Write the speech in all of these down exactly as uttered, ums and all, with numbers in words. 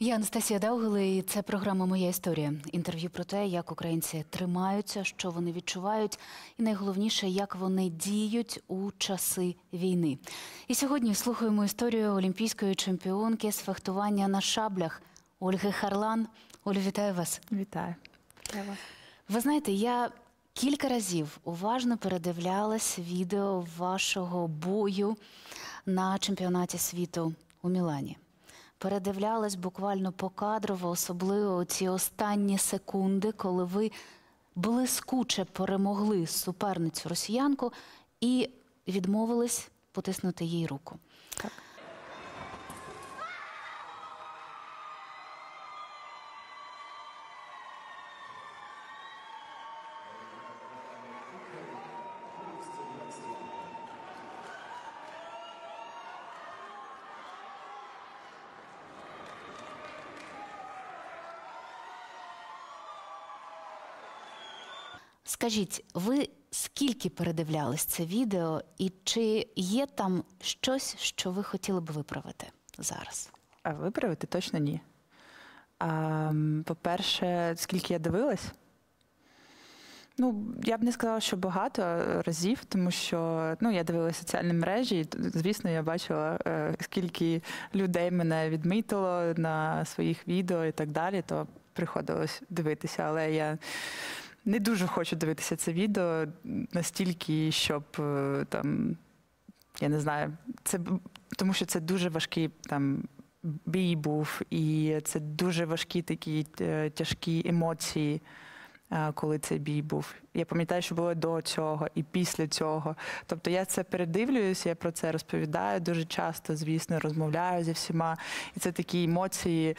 Я Анастасія Даугл, і це програма «Моя історія». Інтерв'ю про те, як українці тримаються, що вони відчувають, і найголовніше, як вони діють у часи війни. І сьогодні слухаємо історію олімпійської чемпіонки з фехтування на шаблях Ольги Харлан. Олю, вітаю вас. Вітаю. Вітаю вас. Ви знаєте, я кілька разів уважно передивлялась відео вашого бою на чемпіонаті світу у Мілані. Передивлялась буквально покадрово, особливо ці останні секунди, коли ви блискуче перемогли суперницю росіянку і відмовились потиснути їй руку. Так. Скажіть, ви скільки передивлялись це відео, і чи є там щось, що ви хотіли б виправити зараз? А виправити точно ні. По-перше, скільки я дивилась? Ну, я б не сказала, що багато разів, тому що ну, я дивилася соціальні мережі, і, звісно, я бачила, скільки людей мене відмітило на своїх відео і так далі, то приходилось дивитися, але я не дуже хочу дивитися це відео настільки, щоб там, я не знаю, це, тому що це дуже важкий там бій був, і це дуже важкі такі тяжкі емоції, коли цей бій був. Я пам'ятаю, що було до цього і після цього. Тобто я це передивлююсь, я про це розповідаю дуже часто, звісно, розмовляю зі всіма. І це такі емоції,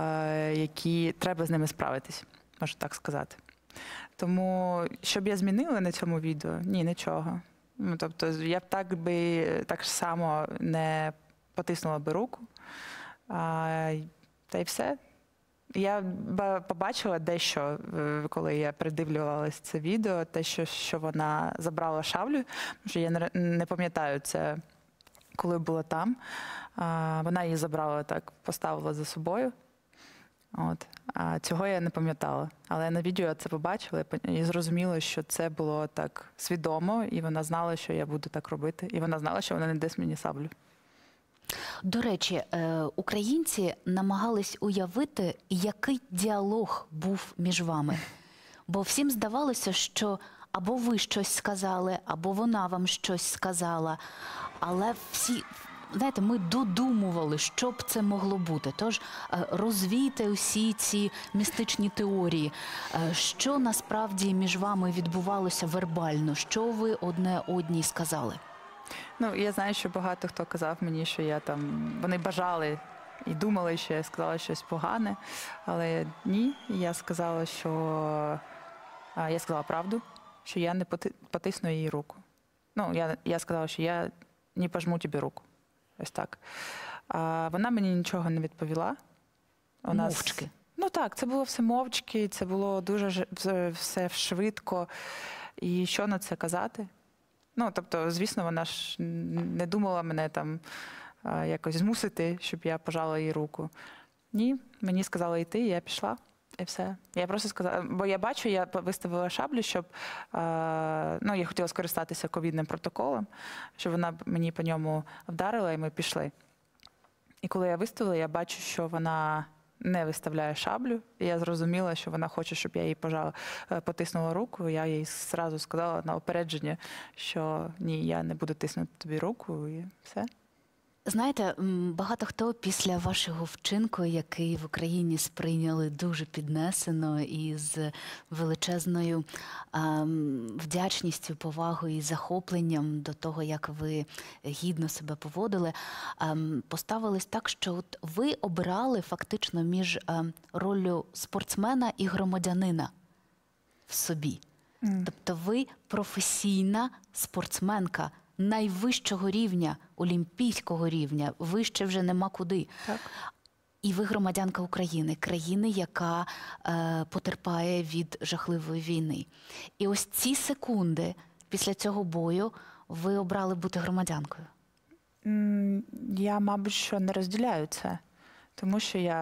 які треба з ними справитись, можу так сказати. Тому, щоб я змінила на цьому відео, ні, нічого. Ну, тобто, я б так би, так само не потиснула би руку, а, та й все. Я побачила дещо, коли я передивлювалася це відео, те, що, що вона забрала шаблю, тому що я не, не пам'ятаю це, коли була там. А, вона її забрала так, поставила за собою. От. А цього я не пам'ятала. Але на відео я це побачила і зрозуміла, що це було так свідомо, і вона знала, що я буду так робити. І вона знала, що вона не дасть мені саблю. До речі, українці намагались уявити, який діалог був між вами. Бо всім здавалося, що або ви щось сказали, або вона вам щось сказала. Але всі... Знаєте, ми додумували, що б це могло бути. Тож розвійте усі ці містичні теорії. Що насправді між вами відбувалося вербально? Що ви одне одній сказали? Ну, я знаю, що багато хто казав мені, що я там, вони бажали і думали, що я сказала щось погане. Але ні, я сказала, що я сказала правду, що я не потисну її руку. Ну, я, я сказала, що я не пожму тобі руку. Ось так. А вона мені нічого не відповіла. У нас... Мовчки? Ну так, це було все мовчки, це було дуже все швидко. І що на це казати? Ну, тобто, звісно, вона ж не думала мене там якось змусити, щоб я пожала їй руку. Ні, мені сказали йти, і я пішла. І все. Я просто сказала, бо я бачу, я виставила шаблю, щоб, ну, я хотіла скористатися ковідним протоколом, щоб вона мені по ньому вдарила, і ми пішли. І коли я виставила, я бачу, що вона не виставляє шаблю, і я зрозуміла, що вона хоче, щоб я їй пожала, потиснула руку, і я їй зразу сказала на опередження, що ні, я не буду тиснути тобі руку, і все. Знаєте, багато хто після вашого вчинку, який в Україні сприйняли дуже піднесено і з величезною ем, вдячністю, повагою і захопленням до того, як ви гідно себе поводили, ем, поставились так, що от ви обирали фактично між ем, роллю спортсмена і громадянина в собі. Mm. Тобто ви професійна спортсменка найвищого рівня, олімпійського рівня, вище вже нема куди. Так. І ви громадянка України, країни, яка е, потерпає від жахливої війни. І ось ці секунди після цього бою ви обрали бути громадянкою. Я, мабуть, що не розділяю це. Тому що я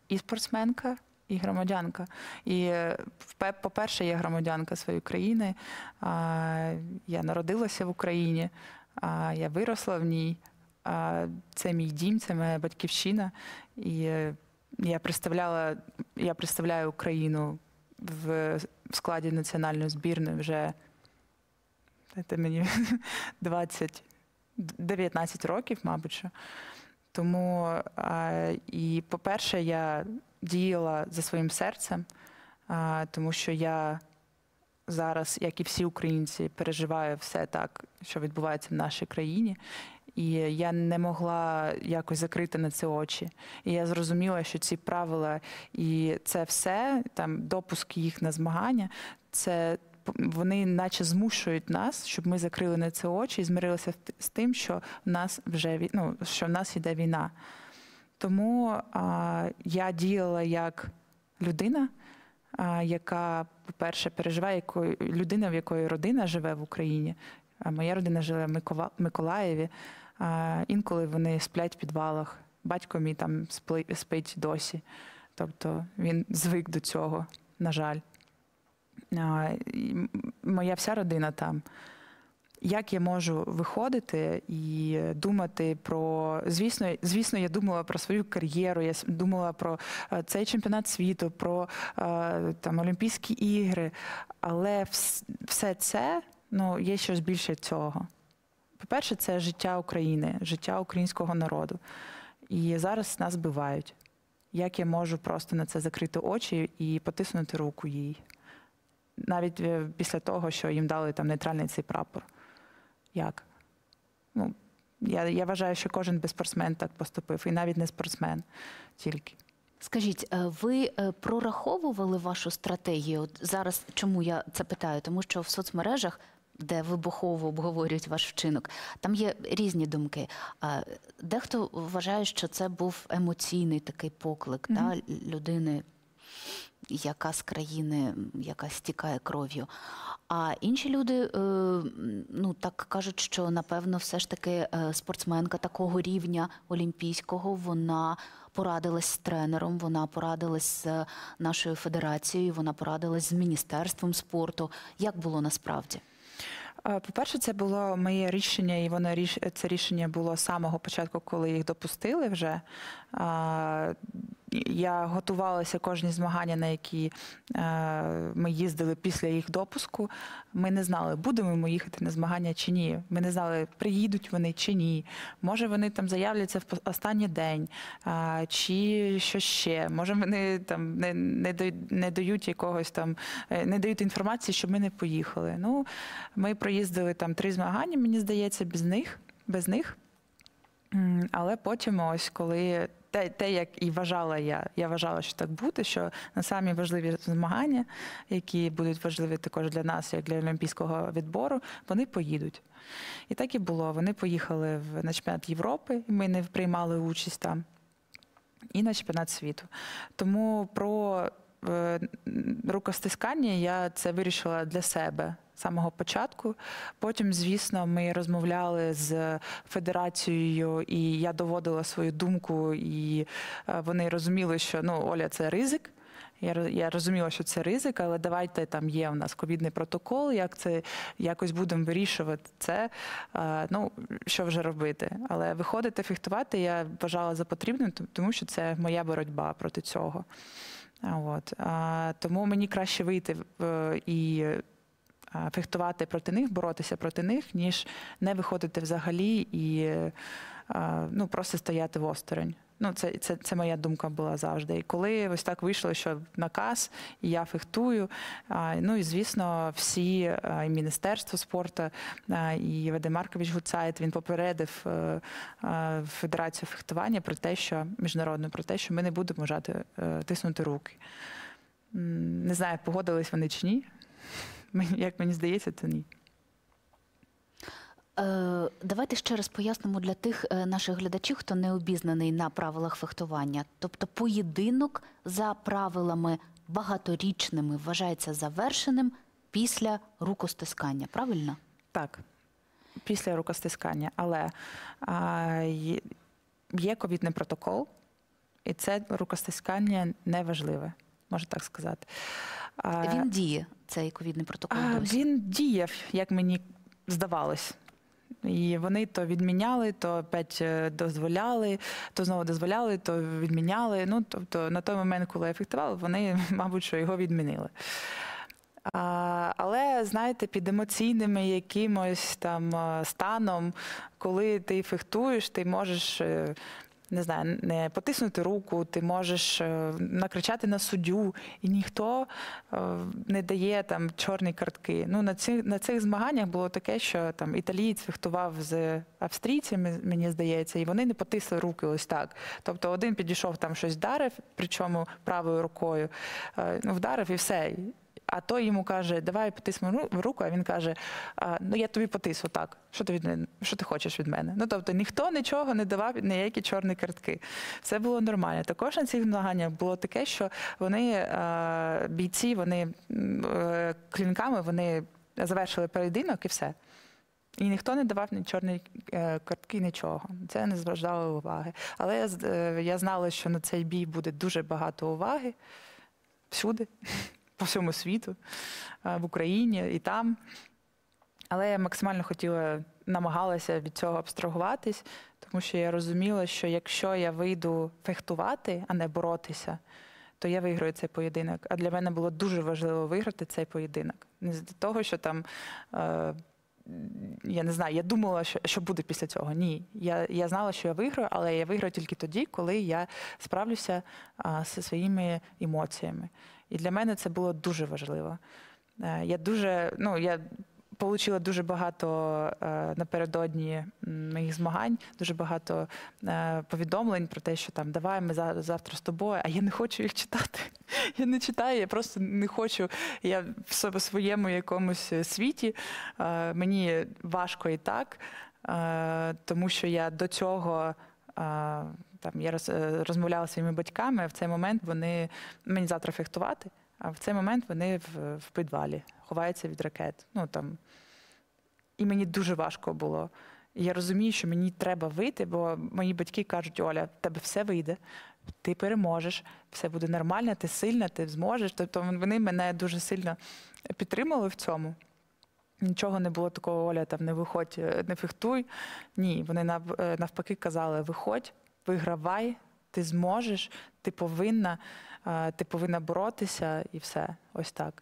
і спортсменка, і громадянка. І, е, впе- по-перше, я громадянка своєї країни. А, Я народилася в Україні, а, я виросла в ній. А, Це мій дім, це моя батьківщина. І е, я представляла, я представляю Україну в в складі національної збірної вже це мені двадцять, дев'ятнадцять років, мабуть. що. Тому, а, і, по-перше, я діяла за своїм серцем, а, тому що я зараз, як і всі українці, переживаю все так, що відбувається в нашій країні. І я не могла якось закрити на це очі. І я зрозуміла, що ці правила і це все, там, допуск їх на змагання, це вони наче змушують нас, щоб ми закрили на це очі і змирилися з тим, що в нас вже вій- ну, що в нас йде війна. Тому а, я діяла як людина, а, яка, по-перше, переживає, якою людина, в якої родина живе в Україні. А моя родина живе в Микова- Миколаєві. А, інколи вони сплять в підвалах. Батько мій там спли- спить досі. Тобто він звик до цього, на жаль. А, і м- моя вся родина там. Як я можу виходити і думати про, звісно, звісно, я думала про свою кар'єру, я с- думала про е, цей чемпіонат світу, про е, там Олімпійські ігри, але вс- все це, ну, є щось більше цього. По-перше, це життя України, життя українського народу. І зараз нас вбивають. Як я можу просто на це закрити очі і потиснути руку їй? Навіть е, після того, що їм дали там нейтральний цей прапор. Як? Ну, я, я вважаю, що кожен би спортсмен так поступив, і навіть не спортсмен тільки. Скажіть, е, ви е, прораховували вашу стратегію? От зараз чому я це питаю? Тому що в соцмережах, де вибухово обговорюють ваш вчинок, там є різні думки. А дехто вважає, що це був емоційний такий поклик Мгм. та, людини, яка з країни, яка стікає кров'ю. А інші люди, е, ну так кажуть, що напевно все ж таки е, спортсменка такого рівня олімпійського, вона порадилась з тренером, вона порадилась з нашою федерацією, вона порадилась з міністерством спорту. Як було насправді? Е, По-перше, це було моє рішення, і воно ріш- це рішення було з самого початку, коли їх допустили вже. А, Я готувалася кожні змагання, на які е, ми їздили після їх допуску. Ми не знали, будемо ми їхати на змагання чи ні. Ми не знали, приїдуть вони чи ні. Може, вони там заявляться в пос- останній день, а, чи що ще. Може, вони там не, не, дай- не дають якогось там, е, не дають інформації, щоб ми не поїхали. Ну, ми проїздили там три змагання, мені здається, без них, без них. М, Але потім, ось коли те, те, як і вважала я, я вважала, що так буде, що на самі важливі змагання, які будуть важливі також для нас, як для олімпійського відбору, вони поїдуть. І так і було. Вони поїхали в на чемпіонат Європи, і ми не приймали участь там, і на чемпіонат світу. Тому про е, рукостискання я це вирішила для себе з самого початку. Потім, звісно, ми розмовляли з федерацією, і я доводила свою думку, і е, вони розуміли, що ну, Оля, це ризик. Я, роз- я розуміла, що це ризик, але давайте там є у нас ковідний протокол, як це якось будемо вирішувати це. Е, ну, що вже робити. Але виходити, фехтувати я вважала за потрібним, т- тому що це моя боротьба проти цього. А, От. А, тому мені краще вийти в- е, і а, фехтувати проти них, боротися проти них, ніж не виходити взагалі і а, ну, просто стояти осторонь. Ну, це, це, це моя думка була завжди. І коли ось так вийшло, що наказ, і я фехтую, а, ну і, звісно, всі, а, і Міністерство спорту, а, і Вадим Маркович Гуцайт, він попередив е, е, Федерацію фехтування про те, що, міжнародну, про те, що ми не будемо жати, е, тиснути руки. М, Не знаю, погодились вони чи ні. Мені- Як мені здається, то ні. Е, Давайте ще раз пояснимо для тих е, наших глядачів, хто не обізнаний на правилах фехтування. Тобто поєдинок за правилами багаторічними вважається завершеним після рукостискання, правильно? Так, після рукостискання. Але а, є- є ковідний протокол, І це рукостискання неважливе, можна так сказати. А, Він діє, цей ковідний протокол а, досі? Він діяв, як мені здавалось. І вони то відміняли, то опять дозволяли, то знову дозволяли, то відміняли. Ну, тобто на той момент, коли ефектували, вони, мабуть, що його відмінили. А, але, знаєте, під емоційними якимось там станом, коли ти фехтуєш, ти можеш, не знаю, не потиснути руку, ти можеш накричати на суддю, і ніхто не дає там чорні картки. Ну, на цих, на цих змаганнях було таке, що там італієць фехтував з австрійцями, мені здається, і вони не потисли руки ось так. Тобто один підійшов, там щось вдарив, причому правою рукою, ну, вдарив і все. А той йому каже, давай потисни руку, а він каже, ну я тобі потис отак, що ти, від мене, що ти хочеш від мене? Ну тобто ніхто нічого не давав, ніякі чорні картки. Все було нормально. Також на цих змаганнях було таке, що вони, бійці, вони клінками, вони завершили поєдинок і все. І ніхто не давав ні чорні картки, нічого. Це не зважало уваги. Але я, я знала, що на цей бій буде дуже багато уваги всюди. По всьому світу, в Україні і там. Але я максимально хотіла, намагалася від цього абстрагуватись, тому що я розуміла, що якщо я вийду фехтувати, а не боротися, то я виграю цей поєдинок. А для мене було дуже важливо виграти цей поєдинок. Не з того, що там, е, я не знаю, я думала, що, що буде після цього. Ні. Я, я знала, що я виграю, але я виграю тільки тоді, коли я справлюся е, зі своїми емоціями. І для мене це було дуже важливо. Я дуже, ну, я отримала дуже багато е, напередодні моїх змагань, дуже багато е, повідомлень про те, що там давай ми завтра з тобою, а я не хочу їх читати. Я не читаю, я просто не хочу. Я в своєму якомусь світі, е, мені важко і так, е, тому що я до цього е, Там я роз, розмовляла зі своїми батьками, а в цей момент вони, мені завтра фехтувати, а в цей момент вони в, в підвалі, ховаються від ракет. Ну, там. І мені дуже важко було. І я розумію, що мені треба вийти, бо мої батьки кажуть, Оля, в тебе все вийде, ти переможеш, все буде нормально, ти сильна, ти зможеш. Тобто вони мене дуже сильно підтримали в цьому. Нічого не було такого, Оля, там не виходь, не фехтуй. Ні, вони навпаки казали, виходь, вигравай, ти зможеш, ти повинна, ти повинна боротися і все, ось так.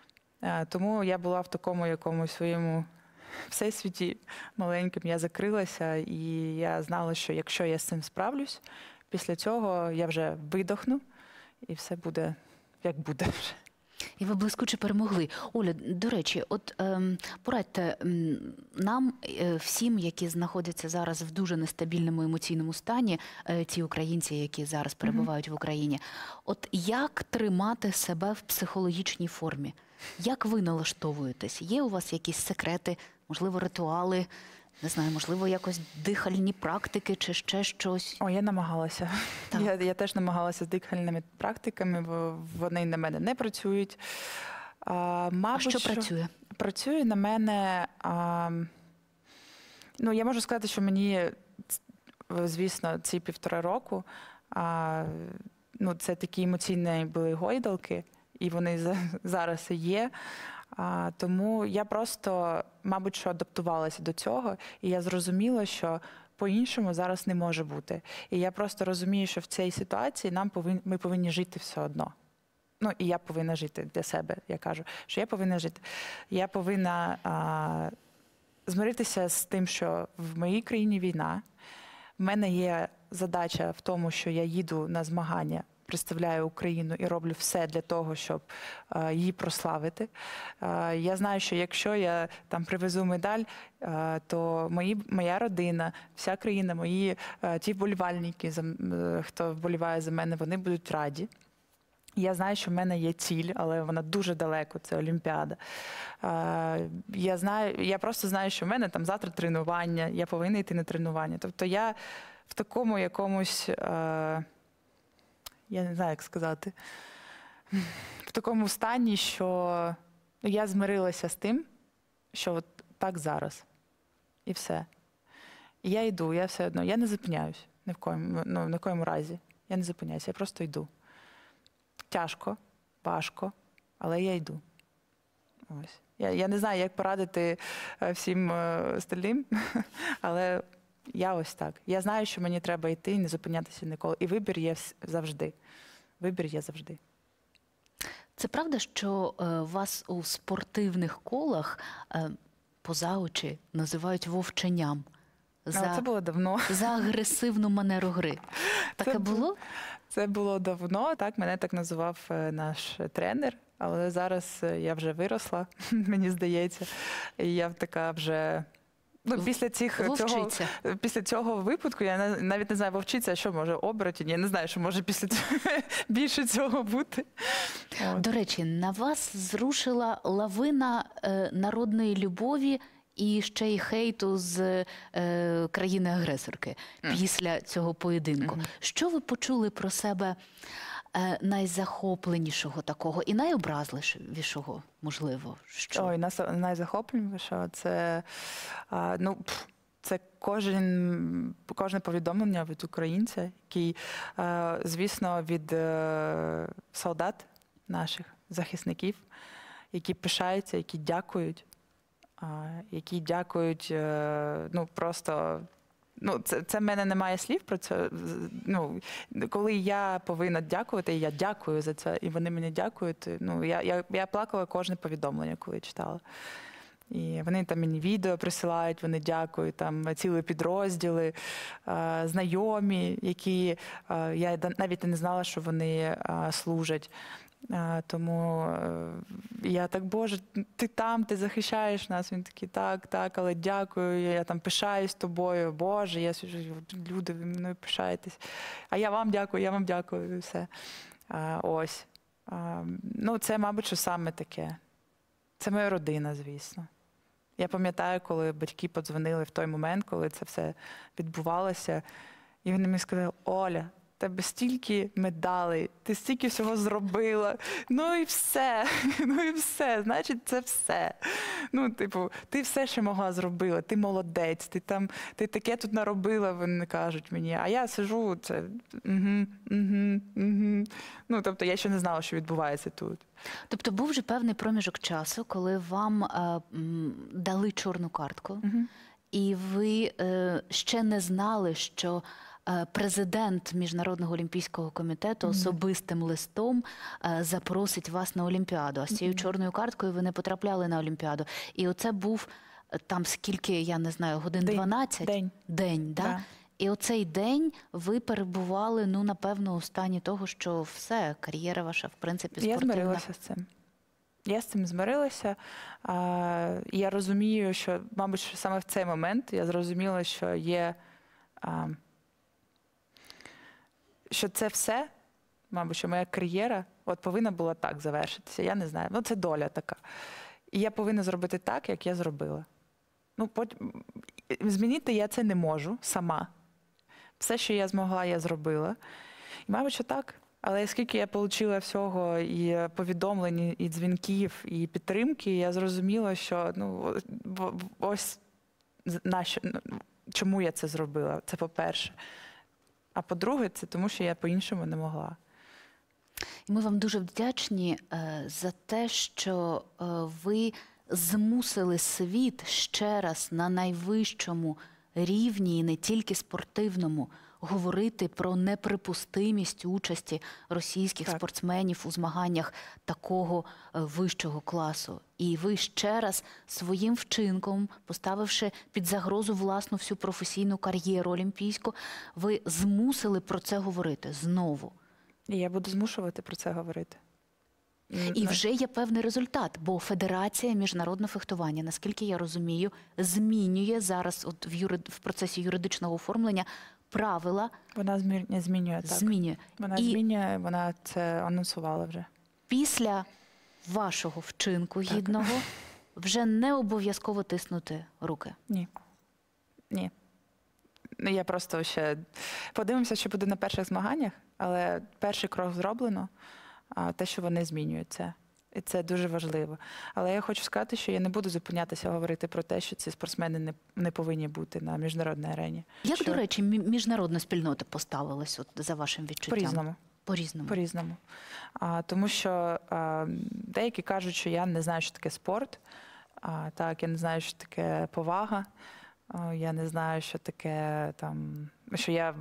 Тому я була в такому якомусь своєму всесвіті маленьким, я закрилася, і я знала, що якщо я з цим справлюсь, після цього я вже видохну, і все буде, як буде вже. І ви блискуче перемогли. Оля, до речі, от ем, порадьте нам, е, всім, які знаходяться зараз в дуже нестабільному емоційному стані, е, ті українці, які зараз перебувають mm-hmm. в Україні, от як тримати себе в психологічній формі? Як ви налаштовуєтесь? Є у вас якісь секрети, можливо, ритуали, не знаю, можливо, якось дихальні практики чи ще щось? О, я намагалася. Я, я теж намагалася з дихальними практиками, вони на мене не працюють. А, мабуть, а що, що працює? Працює на мене, а, ну, я можу сказати, що мені, звісно, ці півтора року, а, ну, це такі емоційні були гойдалки, і вони зараз і є. А, тому я просто, мабуть, що адаптувалася до цього, і я зрозуміла, що по-іншому зараз не може бути. І я просто розумію, що в цій ситуації нам повин, ми повинні жити все одно. Ну, і я повинна жити для себе, я кажу, що я повинна жити. Я повинна а, змиритися з тим, що в моїй країні війна. В мене є задача в тому, що я їду на змагання, представляю Україну і роблю все для того, щоб uh, її прославити. Uh, я знаю, що якщо я там привезу медаль, uh, то мої, моя родина, вся країна, мої uh, ті вболівальники, uh, хто вболіває за мене, вони будуть раді. Я знаю, що в мене є ціль, але вона дуже далеко, це Олімпіада. Uh, я знаю, я просто знаю, що в мене там завтра тренування, я повинна йти на тренування. Тобто я в такому якомусь... Uh, я не знаю, як сказати, в такому стані, що я змирилася з тим, що от так зараз. І все. І я йду, я все одно, я не зупиняюсь ні в коєму, ну, ні в коєму разі. Я не зупиняюся, я просто йду. Тяжко, важко, але я йду. Ось. Я, я не знаю, як порадити е, всім е, остальним, але я ось так. Я знаю, що мені треба йти і не зупинятися ніколи. І вибір є вс- завжди. Вибір є завжди. Це правда, що е, вас у спортивних колах е, поза очі називають вовченням Але за, це було давно. за агресивну манеру гри? Таке Це бу- було? Це було давно, так, мене так називав е, наш тренер, але зараз е, я вже виросла, мені здається, і я така вже. Ну, В- після цих цього, Вовчиця. після цього випадку я на- навіть не знаю, вовчиця, а що може оборотень, я не знаю, що може після цього більше цього бути. От. До речі, на вас зрушила лавина е, народної любові і ще й хейту з е, країни-агресорки Мгм. після цього поєдинку. Мгм. Що ви почули про себе е, найзахопленішого такого і найобразливішого, можливо? Що? Ой, нас найзахопленіше це, а, ну, пф, це кожен, кожне повідомлення від українця, який, е, звісно, від е, солдат наших захисників, які пишаються, які дякують, а, які дякують, е, ну, просто. Ну, це, це в мене немає слів про це. Ну, коли я повинна дякувати, і я дякую за це, і вони мені дякують. Ну, я, я, я плакала кожне повідомлення, коли читала. І вони там мені відео присилають, вони дякують, там цілі підрозділи, е, знайомі, які е, я да- навіть і не знала, що вони е, служать. Е, Тому е, я так, Боже, ти там, ти захищаєш нас. Він такий, так, так, але дякую, я там пишаюсь тобою, Боже, я сиджу, люди, ви мною пишаєтесь. А я вам дякую, я вам дякую, і все. Е, Ось. Е, Ну, це, мабуть, що саме таке. Це моя родина, звісно. Я пам'ятаю, коли батьки подзвонили в той момент, коли це все відбувалося, і вони мені сказали: Оля, в тебе стільки медалей, ти стільки всього зробила. Ну і все, ну і все, значить, це все. Ну, типу, ти все, що могла зробила, ти молодець, ти там, ти таке тут наробила, вони кажуть мені. А я сижу, це угу, угу, угу. Ну, тобто я ще не знала, що відбувається тут. Тобто був же певний проміжок часу, коли вам е, м, дали чорну картку, Угу. і ви е, ще не знали, що е, президент Міжнародного олімпійського комітету Мгм. особистим листом е, запросить вас на Олімпіаду. А з цією Мгм. чорною карткою ви не потрапляли на Олімпіаду. І оце був е, там скільки, я не знаю, годин День. дванадцять? День. День, да? Да. І оцей день ви перебували, ну, напевно, у стані того, що все, кар'єра ваша, в принципі, Я спортивна. змирилася з цим. Я з цим змирилася. А, і я розумію, що, мабуть, що саме в цей момент я зрозуміла, що є, а, що це все, мабуть, що моя кар'єра от повинна була так завершитися. Я не знаю. Ну, це доля така. І я повинна зробити так, як я зробила. Ну, потім, змінити я це не можу сама. Все, що я змогла, я зробила. І, мабуть, що так. Але скільки я отримала всього, і повідомлень, і дзвінків, і підтримки, я зрозуміла, що ну, в- в- ось з- нащо, ну, чому я це зробила. Це по-перше. А по-друге, це тому, що я по-іншому не могла. І ми вам дуже вдячні е, за те, що е, ви змусили світ ще раз на найвищому рівні, і не тільки спортивному, говорити про неприпустимість участі російських Так. спортсменів у змаганнях такого е, вищого класу. І ви ще раз своїм вчинком, поставивши під загрозу власну всю професійну кар'єру олімпійську, ви змусили про це говорити знову. І я буду змушувати про це говорити. І Ну, вже є певний результат, бо Федерація міжнародного фехтування, наскільки я розумію, змінює зараз от в, юрид... в процесі юридичного оформлення правила, Вона змі- змінює, так. змінює. Вона І змінює, вона це анонсувала вже. після вашого вчинку гідного вже не обов'язково тиснути руки. Ні. Ні. Ну, я просто ще подивимося, що буде на перших змаганнях, але перший крок зроблено, а те, що вони змінюють це. І це дуже важливо. Але я хочу сказати, що я не буду зупинятися говорити про те, що ці спортсмени не, не повинні бути на міжнародній арені. Як, що... до речі, мі- міжнародна спільнота поставилась от, за вашим відчуттям? По-різному. По-різному. По-різному. А, тому що а, деякі кажуть, що я не знаю, що таке спорт. А, так, я не знаю, що таке повага. А, я не знаю, що таке там, що я в,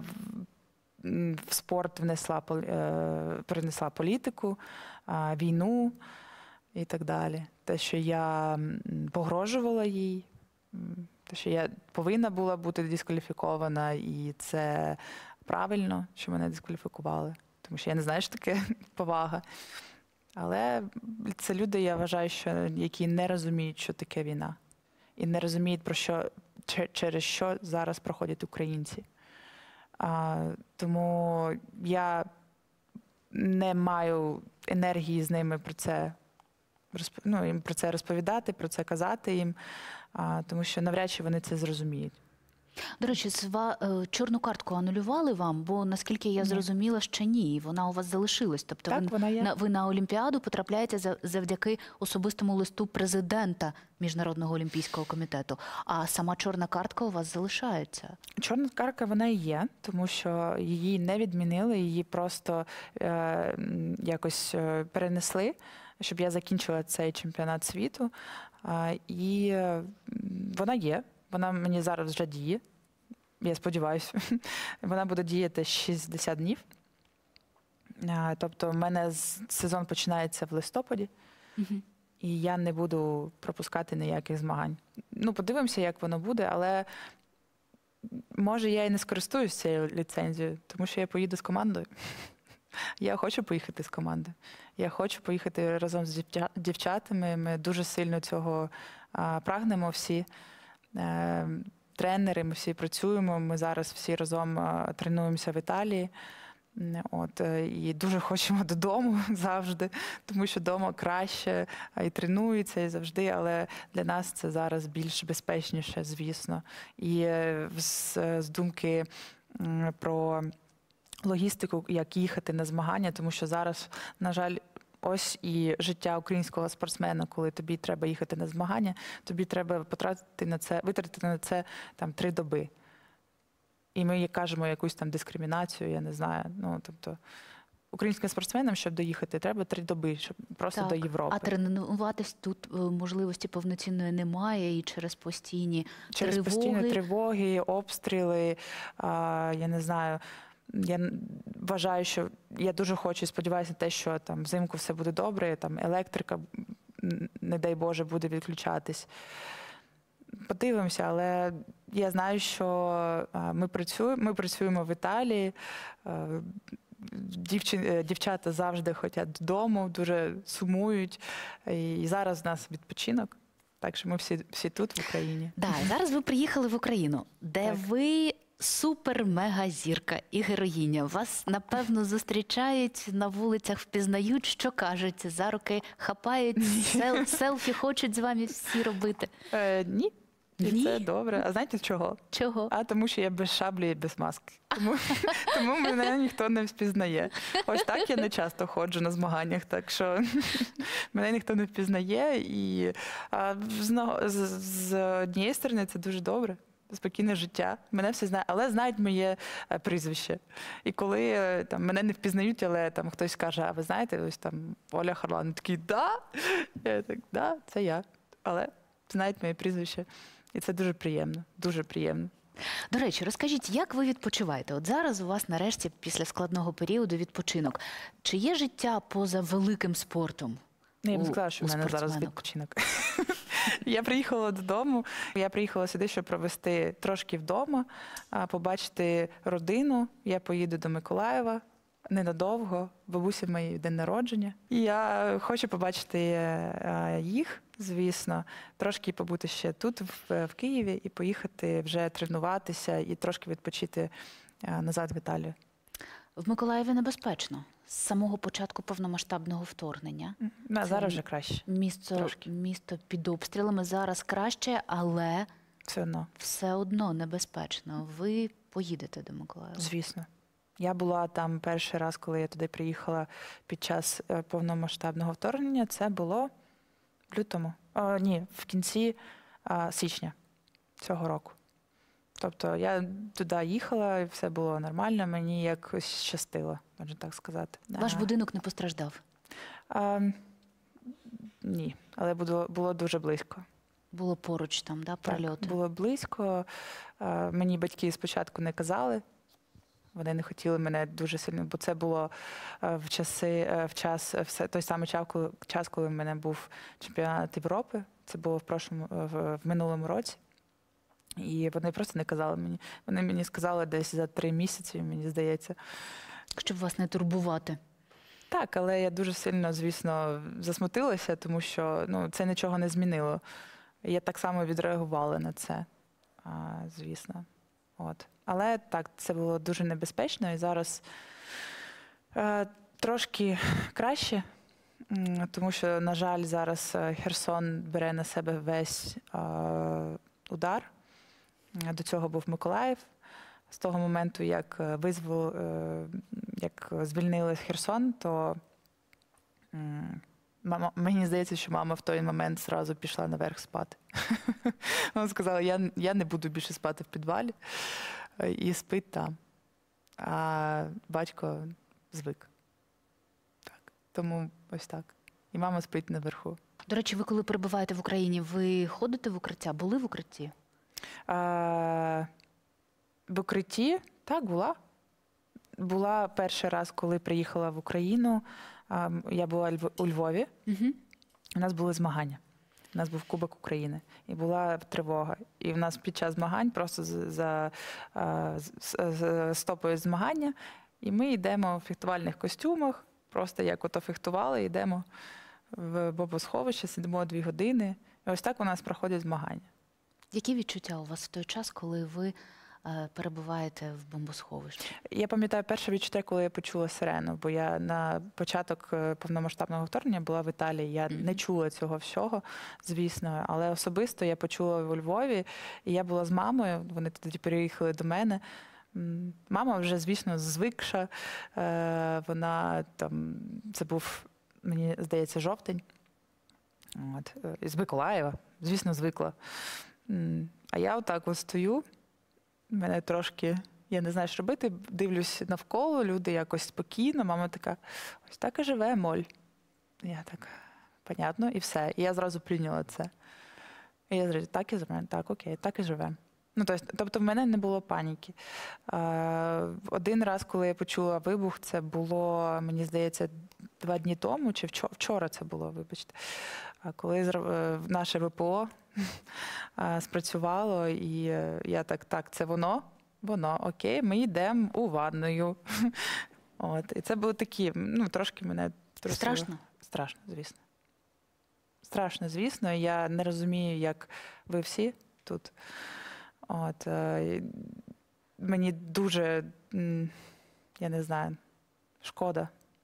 в спорт внесла, пол- е, принесла політику, а, війну і так далі. Те, що я м, погрожувала їй, м, те, що я повинна була бути дискваліфікована, і це правильно, що мене дискваліфікували. Тому що я не знаю, що таке повага. Але це люди, я вважаю, що які не розуміють, що таке війна. І не розуміють, про що, че- через що зараз проходять українці. А, тому я не маю енергії з ними про це, розп- ну, їм про це розповідати, про це казати їм, а, тому що навряд чи вони це зрозуміють. До речі, сва, е, чорну картку анулювали вам, бо, наскільки я Ні. зрозуміла, ще ні, і вона у вас залишилась. Тобто Так, ви, вона є. на, ви на Олімпіаду потрапляєте за- завдяки особистому листу президента Міжнародного олімпійського комітету, а сама чорна картка у вас залишається. Чорна картка вона і є, тому що її не відмінили, її просто е, м, якось е, перенесли, щоб я закінчила цей чемпіонат світу. А, і е, м, вона є, вона мені зараз вже діє. Я сподіваюся, вона буде діяти шістдесят днів. А, тобто, в мене з- сезон починається в листопаді. Мгм. І я не буду пропускати ніяких змагань. Ну, подивимося, як воно буде, але може я і не скористуюсь цією ліцензією, тому що я поїду з командою. Я хочу поїхати з командою. Я хочу поїхати разом з дівча- дівчатами. Ми дуже сильно цього а, прагнемо всі. Е, тренери, ми всі працюємо. Ми зараз всі разом а, тренуємося в Італії. М, От, е, і дуже хочемо додому завжди, тому що вдома краще а, і тренуються, і завжди, але для нас це зараз більш безпечніше, звісно. І е, з, з думки м, про логістику, як їхати на змагання, тому що зараз, на жаль, ось і життя українського спортсмена, коли тобі треба їхати на змагання, тобі треба потратити на це, витратити на це там три доби. І ми кажемо якусь там дискримінацію, я не знаю. Ну, тобто, українським спортсменам, щоб доїхати, треба три доби, щоб просто Так, до Європи. А тренуватись тут е, можливості повноцінної немає, і через постійні Через тривоги. постійні тривоги, обстріли, а, я не знаю. Я н- вважаю, що я дуже хочу і сподіваюся на те, що там взимку все буде добре, там електрика, м, не дай Боже, буде відключатись. Подивимося, але я знаю, що а, ми працюємо, ми працюємо в Італії. а, Дівчин, е, дівчата завжди хочуть додому, дуже сумують. І зараз в нас відпочинок. Так що ми всі, всі тут, в Україні. Да, і зараз ви приїхали в Україну, де Так. ви супер-мега-зірка і героїня. Вас, напевно, зустрічають на вулицях, впізнають, що кажуть, за руки хапають, сел, селфі хочуть з вами всі робити. Е, ні. І Ні? це добре. А знаєте чого? Чого? А тому що я без шаблі і без маски. Тому, тому мене ніхто не впізнає. Ось так я не часто ходжу на змаганнях, так що мене ніхто не впізнає. І а, з, но- з, з однієї сторони це дуже добре. Спокійне життя. Мене всі знають, але знають моє е, прізвище. І коли е, там мене не впізнають, але там хтось каже, а ви знаєте, ось там Оля Харлан, такий, да? Я так, да, це я. Але знають моє прізвище. І це дуже приємно, дуже приємно. До речі, розкажіть, як ви відпочиваєте? От зараз у вас нарешті після складного періоду відпочинок. Чи є життя поза великим спортом? Ну, я б у- не сказала, що у в мене зараз спортсменок? відпочинок. Я приїхала додому, я приїхала сюди, щоб провести трошки вдома, а, побачити родину. Я поїду до Миколаєва ненадовго, бабуся моєї день народження. І я хочу побачити е, їх, звісно, трошки побути ще тут, в, в Києві, і поїхати вже тренуватися і трошки відпочити е, назад в Італію. В Миколаєві небезпечно. З самого початку повномасштабного вторгнення. А Це зараз вже краще, Місто, Трошки. місто під обстрілами зараз краще, але все одно, все одно небезпечно. Ви поїдете до Миколаєва. звісно. Я була там перший раз, коли я туди приїхала під час е, повномасштабного вторгнення. Це було в лютому. О, ні, в кінці а, січня цього року. Тобто я туди їхала, і все було нормально, мені якось щастило, можна так сказати. Ваш А, будинок не постраждав? а, ні, але було, було дуже близько. Було поруч там, да, прильоти? Так, було близько. А, мені батьки спочатку не казали. Вони не хотіли мене дуже сильно, бо це було е, в часи, е, в час, в се- той самий час, коли, час, коли в мене був чемпіонат Європи. Це було в прошлому, е, в, в минулому році. І вони просто не казали мені. Вони мені сказали десь за три місяці, мені здається. Щоб вас не турбувати. Так, але я дуже сильно, звісно, засмутилася, тому що ну, це нічого не змінило. Я так само відреагувала на це, а, звісно. От. Але так, це було дуже небезпечно, і зараз е, трошки краще, м, тому що, на жаль, зараз е, Херсон бере на себе весь е, удар. До цього був Миколаїв. З того моменту, як е, визвол, е, як звільнили Херсон, то м, мама, мені здається, що мама в той момент зразу пішла наверх спати. Вона сказала, я, я не буду більше спати в підвалі. І спить там. А батько звик. Так. Тому ось так. І мама спить наверху. До речі, ви коли перебуваєте в Україні, ви ходите в укриття? Були в укритті? А, в укритті? Так, була. Була перший раз, коли приїхала в Україну. А, я була льв- у Львові. Угу. У нас були змагання. У нас був Кубок України. І була тривога. І в нас під час змагань просто з- за а, з- з- стопують змагання. І ми йдемо в фехтувальних костюмах, просто як ото фехтували, йдемо в бомбосховище, сидимо дві години. І ось так у нас проходять змагання. Які відчуття у вас в той час, коли ви е, перебуваєте в бомбосховищі? Я пам'ятаю перше відчуття, коли я почула сирену, бо я на початок е, повномасштабного вторгнення була в Італії. Я Мгм. не чула цього всього, звісно, але особисто я почула у Львові, і я була з мамою, вони тоді переїхали до мене. М, Мама вже, звісно, звикша. Е, Вона там, це був, мені здається, жовтень. От, е, з Миколаєва, звісно, звикла. М, А я отак от стою, мене трошки, я не знаю, що робити, дивлюсь навколо, люди якось спокійно, мама така, ось так і живе моль. Я так, понятно, і все. І я зразу прийняла це. І я зразу, так і живе, так, окей, так і живе. Ну, тобто, тобто в мене не було паніки. Е, один раз, коли я почула вибух, це було, мені здається, два дні тому, чи вчора, вчора це було, вибачте. А коли зро- е, наше ВПО е, спрацювало, і е, я так, так, це воно, воно, окей, ми йдемо у ванною. От, і це було такі, ну, трошки мене трусило. Страшно? Страшно, звісно. Страшно, звісно. Я не розумію, як ви всі тут. От, е, мені дуже, м, я не знаю, шкода.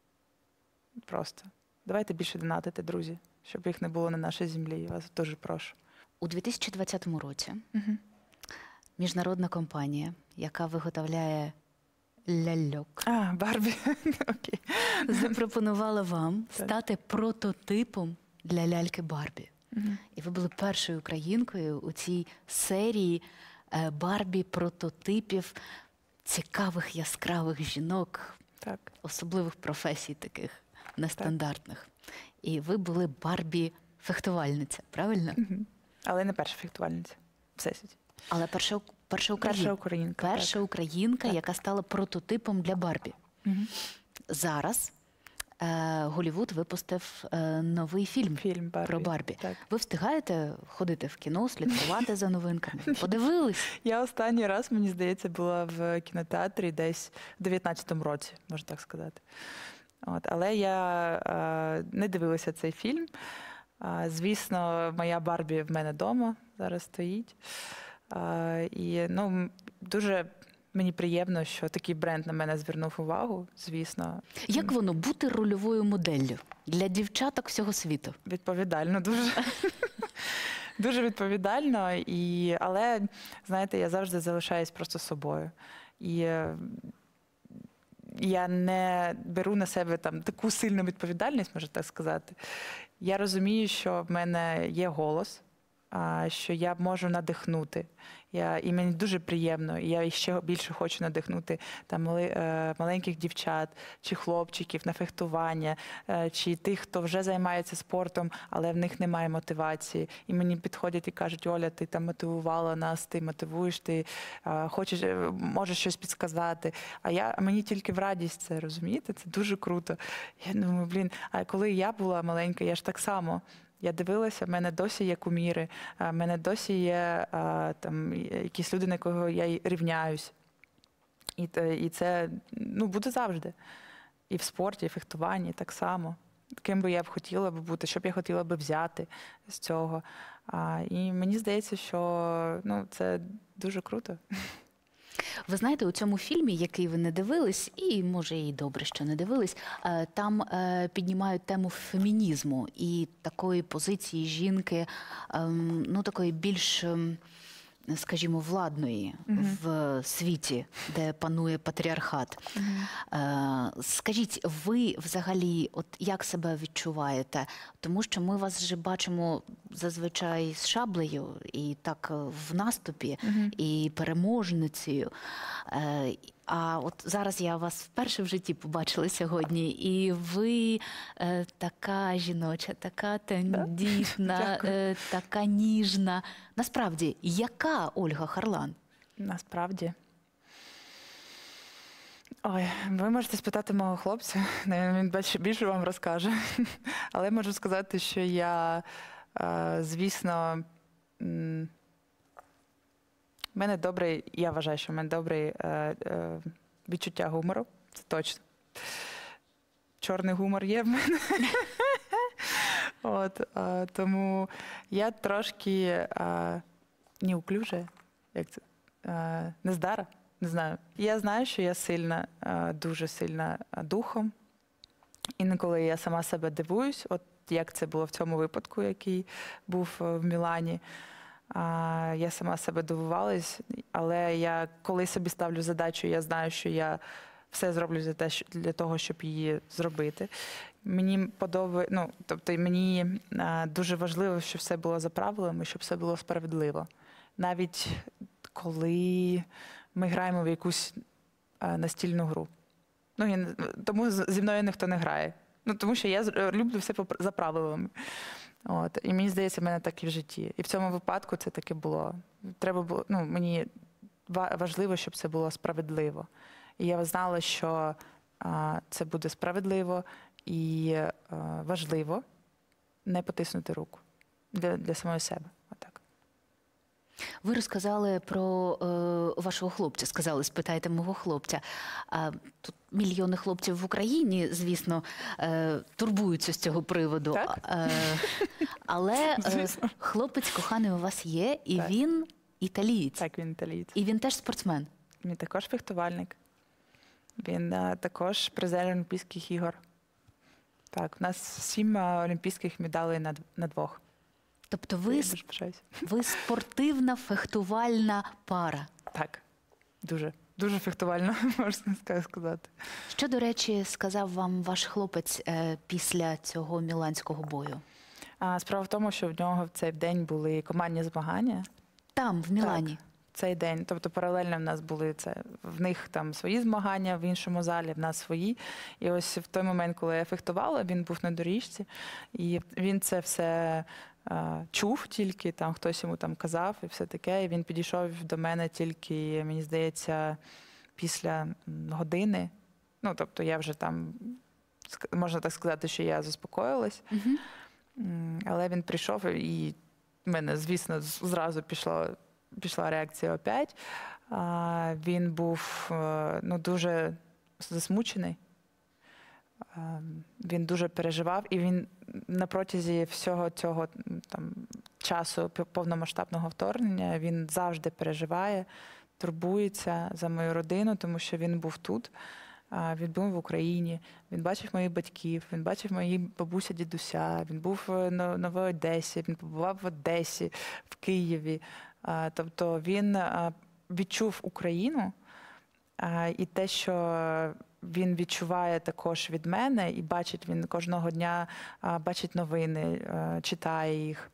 Просто. Давайте більше донатити, друзі, щоб їх не було на нашій землі. Я вас дуже прошу. У дві тисячі двадцятому році Угу. міжнародна компанія, яка виготовляє ляльок, А, Барбі. Окей. запропонувала вам Так. стати прототипом для ляльки Барбі. Мгм. І ви були першою українкою у цій серії е, Барбі-прототипів цікавих, яскравих жінок, Так. особливих професій таких нестандартних. І ви були Барбі-фехтувальниця, правильно? Мгм. Але не перша фехтувальниця. Всесвіті. Але перша, перша Перша українка, українка. перша українка, Так. яка стала прототипом для Барбі. Мгм. Зараз е, Голлівуд випустив е, новий фільм Фільм Барбі. про Барбі. Так. Ви встигаєте ходити в кіно, слідкувати за новинками? Подивились? Я останній раз, мені здається, була в кінотеатрі десь в дев'ятнадцятому році, можна так сказати. От, але я е, не дивилася цей фільм. Е, звісно, моя Барбі в мене вдома зараз стоїть. Е, і ну, м- дуже мені приємно, що такий бренд на мене звернув увагу, звісно. Як воно бути рольовою моделлю для дівчаток всього світу? Відповідально дуже. Дуже відповідально, і, але, знаєте, я завжди залишаюсь просто собою. І е, я не беру на себе там таку сильну відповідальність, можна так сказати. Я розумію, що в мене є голос, а, що я можу надихнути. Я, і мені дуже приємно, і я ще більше хочу надихнути там мали, е, маленьких дівчат чи хлопчиків на фехтування, е, чи тих, хто вже займається спортом, але в них немає мотивації. І мені підходять і кажуть: Оля, ти там мотивувала нас, ти мотивуєш, ти е, хочеш, е, можеш щось підсказати. А я, а мені тільки в радість це, розумієте? Це дуже круто. Я думаю, блін, а коли я була маленька, я ж так само. Я дивилася, в мене досі є куміри, в мене досі є а, там якісь люди, на кого я рівняюсь. І, і це, ну, буде завжди. І в спорті, і в фехтуванні так само. Ким би я б хотіла би бути, що б я хотіла би взяти з цього. А, і мені здається, що, ну, це дуже круто. Ви знаєте, у цьому фільмі, який ви не дивились, і може і добре, що не дивились, е, там е, піднімають тему фемінізму і такої позиції жінки, ем, ну такої більш, ем, скажімо, владної Мгм. в світі, де панує патріархат. Мгм. Е, Скажіть, ви взагалі от як себе відчуваєте? Тому що ми вас вже бачимо зазвичай з шаблею і так е, в наступі, Мгм. і переможницею. Е, А от зараз я вас вперше в житті побачила сьогодні, і ви е, така жіноча, така тендітна, Дякую. е, така ніжна. Насправді, яка Ольга Харлан? Насправді. Ой, ви можете спитати мого хлопця, він більше, більше вам розкаже. Але можу сказати, що я, е, звісно, м, в мене добрий, я вважаю, що в мене добрий е, е, відчуття гумору, це точно. Чорний гумор є в мене. От, е, тому я трошки е, неуклюжа, як це, е, нездара. Не знаю. Я знаю, що я сильна, е, дуже сильна е, духом. Інколи я сама себе дивуюсь, от як це було в цьому випадку, який був е, в Мілані. А, Я сама себе дивувалась, але я коли собі ставлю задачу, я знаю, що я все зроблю для, те, що- для того, щоб її зробити. Мені подобає, ну, тобто мені е, дуже важливо, щоб все було за правилами, щоб все було справедливо. Навіть коли ми граємо в якусь е, настільну гру. Ну, я, не- тому з- зі мною ніхто не грає. Ну, тому що я з- люблю все по- за правилами. От. І мені здається, в мене так і в житті. І в цьому випадку це таке було. Треба було, ну, мені ва- важливо, щоб це було справедливо. І я знала, що а, це буде справедливо і а, важливо не потиснути руку для, для самої себе. Отак. Ви розказали про е, вашого хлопця, сказали, спитайте мого хлопця. А, тут мільйони хлопців в Україні, звісно, е, турбуються з цього приводу. Так? Е, але е, Звісно. хлопець коханий у вас є, і Так. він італієць. Так, він італієць. І він теж спортсмен. Він також фехтувальник. Він а, також призер Олімпійських ігор. Так, у нас сім а, олімпійських медалей на, д- на двох. Тобто Я ви, дуже пишаюсь. ви спортивна фехтувальна пара. Так, дуже. Дуже фехтувально, можна ска- сказати. Що, до речі, сказав вам ваш хлопець е, після цього міланського бою? А, справа в тому, що в нього в цей день були командні змагання. Там, в Мілані. Цей день, тобто паралельно в нас були це. В них там свої змагання, в іншому залі, в нас свої. І ось в той момент, коли я фехтувала, він був на доріжці, і він це все е, чув тільки, там хтось йому там казав і все таке. І він підійшов до мене тільки, мені здається, після м, години. Ну, тобто я вже там, ск- можна так сказати, що я заспокоїлась. Угу. М, Але він прийшов, і в мене, звісно, з- зразу пішло, пішла реакція опять. А, Він був е, ну, дуже засмучений. Е, Він дуже переживав, і він на протязі всього цього м, там, часу пов- повномасштабного вторгнення він завжди переживає, турбується за мою родину, тому що він був тут. А, Він був в Україні, він бачив моїх батьків, він бачив мої бабуся, дідуся, він був в Но- Новій Одесі, він побував в Одесі, в Києві. А, Тобто він а, відчув Україну, а, і те, що він відчуває також від мене і бачить, він кожного дня а, бачить новини, а, читає їх.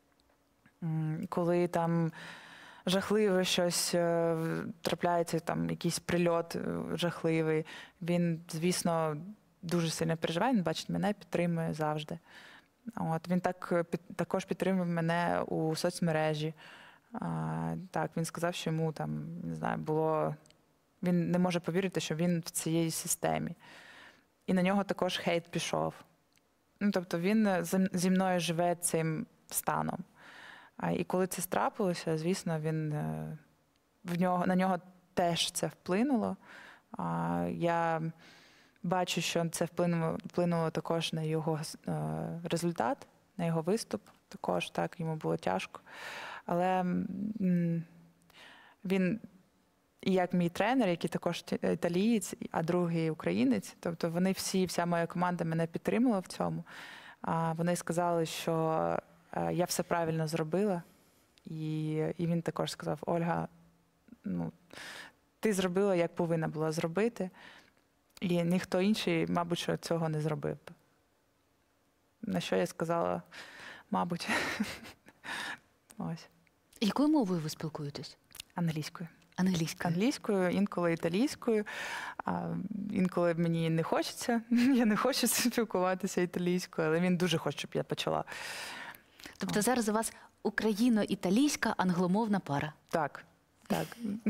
М, Коли там жахливе щось е, трапляється, там якийсь прильот е, жахливий, він, звісно, дуже сильно переживає, він бачить мене, підтримує завжди. От, він так, е, під, також підтримує мене у соцмережі. А, так, він сказав, що йому там, не знаю, було. Він не може повірити, що він в цій системі. І на нього також хейт пішов. Ну, тобто він зі- зі мною живе цим станом. А, і коли це страпилося, звісно, він, е, в нього, на нього теж це вплинуло. А, я бачу, що це вплинуло, вплинуло також на його е, результат, на його виступ. Також так, йому було тяжко. Але м, він, і як мій тренер, який також ті- італієць, а другий українець, тобто вони всі, вся моя команда мене підтримала в цьому. А, вони сказали, що е, я все правильно зробила. І, і він також сказав: Ольга, ну, ти зробила, як повинна була зробити, і ніхто інший, мабуть, що цього не зробив би. На що я сказала, мабуть, ось, Якою мовою ви спілкуєтесь? англійською. Англійською? Англійською, інколи італійською. А інколи мені не хочеться, я не хочу спілкуватися італійською, але він дуже хоче, щоб я почала. Тобто зараз у вас україно-італійська англомовна пара. Так, так.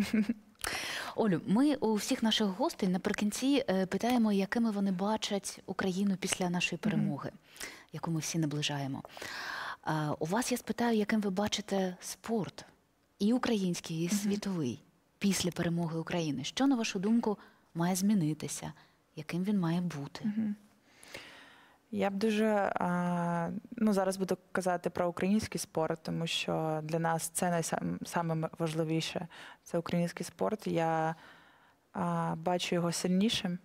Олю, ми у всіх наших гостей наприкінці е, питаємо, якими вони бачать Україну після нашої перемоги, яку ми всі наближаємо. А, у вас я спитаю, яким ви бачите спорт, і український, і світовий, після перемоги України. Що, на вашу думку, має змінитися? Яким він має бути? Я б дуже, а, ну, зараз буду казати про український спорт, тому що для нас це найсаме важливіше. Це український спорт. Я а, бачу його сильнішим.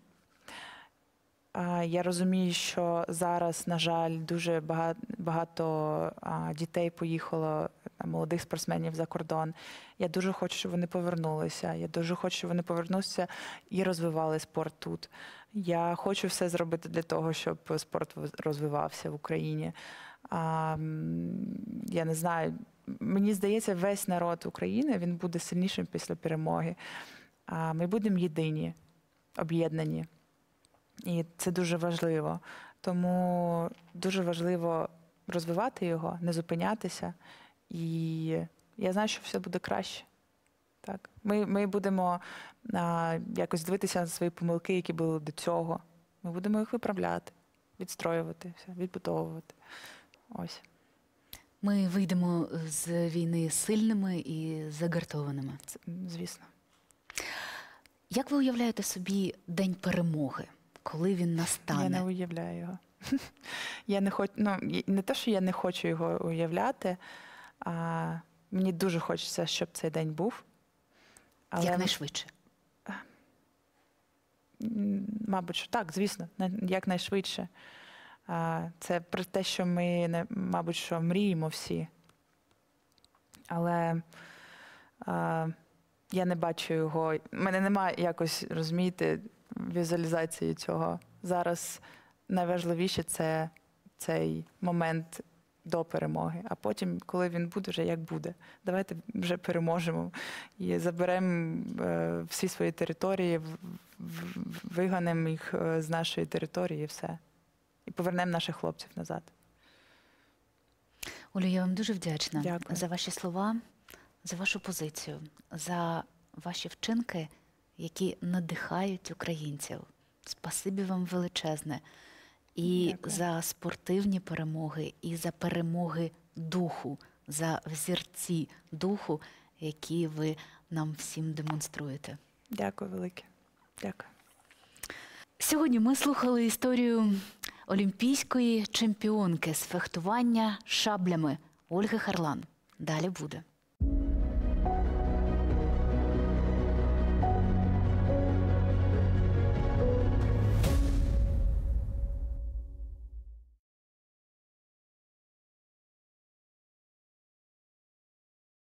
А, я розумію, що зараз, на жаль, дуже багато, багато а, дітей поїхало, а, молодих спортсменів за кордон. Я дуже хочу, щоб вони повернулися. Я дуже хочу, щоб вони повернулися і розвивали спорт тут. Я хочу все зробити для того, щоб спорт розвивався в Україні. А, м, я не знаю, мені здається, весь народ України, він буде сильнішим після перемоги. А, ми будемо єдині, об'єднані. І це дуже важливо. Тому дуже важливо розвивати його, не зупинятися. І я знаю, що все буде краще. Так. Ми, ми будемо а, якось дивитися на свої помилки, які були до цього. Ми будемо їх виправляти, відстроювати, все, відбудовувати. Ось. Ми вийдемо з війни сильними і загартованими. Це, звісно. Як ви уявляєте собі День перемоги, коли він настане? Я не уявляю його. Я не хочу, ну, не те, що я не хочу його уявляти, а мені дуже хочеться, щоб цей день був. Але, Якнайшвидше. м, мабуть, що так, звісно, на- якнайшвидше. А, Це про те, що ми, не- мабуть, що мріємо всі. Але а, я не бачу його. У мене немає якось, розумієте, візуалізації цього. Зараз найважливіше це цей момент до перемоги. А потім, коли він буде, вже як буде. Давайте вже переможемо і заберемо е, всі свої території, в- в- виганемо їх е, з нашої території і все. І повернемо наших хлопців назад. Олю, я вам дуже вдячна Дякую. за ваші слова, за вашу позицію, за ваші вчинки, які надихають українців. Спасибі вам величезне. І Дякую. за спортивні перемоги, і за перемоги духу, за взірці духу, які ви нам всім демонструєте. Дякую велике. Дякую. Сьогодні ми слухали історію олімпійської чемпіонки з фехтування шаблями Ольги Харлан. Далі буде.